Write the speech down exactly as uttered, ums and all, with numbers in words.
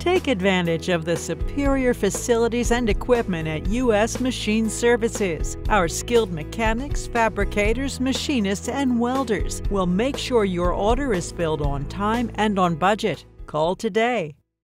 Take advantage of the superior facilities and equipment at U S Machine Services. Our skilled mechanics, fabricators, machinists, and welders will make sure your order is filled on time and on budget. Call today.